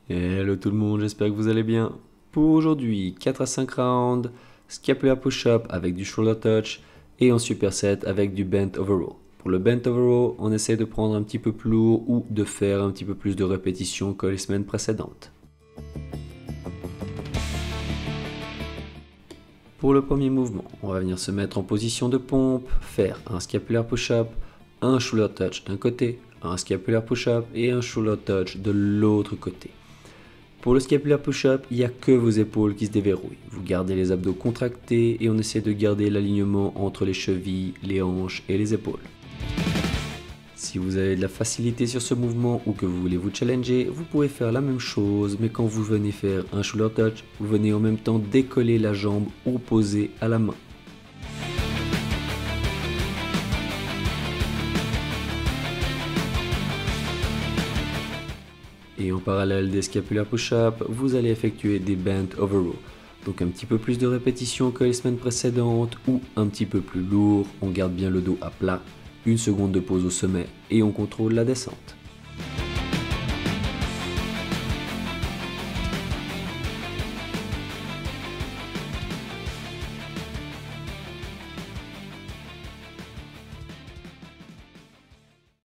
Hello tout le monde, j'espère que vous allez bien. Pour aujourd'hui, 4 à 5 rounds, scapular push-up avec du shoulder touch et en superset avec du bent over row. Pour le bent over row, on essaie de prendre un petit peu plus lourd ou de faire un petit peu plus de répétitions que les semaines précédentes. Pour le premier mouvement, on va venir se mettre en position de pompe, faire un scapular push-up, un shoulder touch d'un côté, un scapular push-up et un shoulder touch de l'autre côté. Pour le scapular push-up, il n'y a que vos épaules qui se déverrouillent. Vous gardez les abdos contractés et on essaie de garder l'alignement entre les chevilles, les hanches et les épaules. Si vous avez de la facilité sur ce mouvement ou que vous voulez vous challenger, vous pouvez faire la même chose, mais quand vous venez faire un shoulder touch, vous venez en même temps décoller la jambe opposée à la main. Et en parallèle des scapular push-up, vous allez effectuer des bent over row. Donc un petit peu plus de répétitions que les semaines précédentes ou un petit peu plus lourd. On garde bien le dos à plat, une seconde de pause au sommet et on contrôle la descente.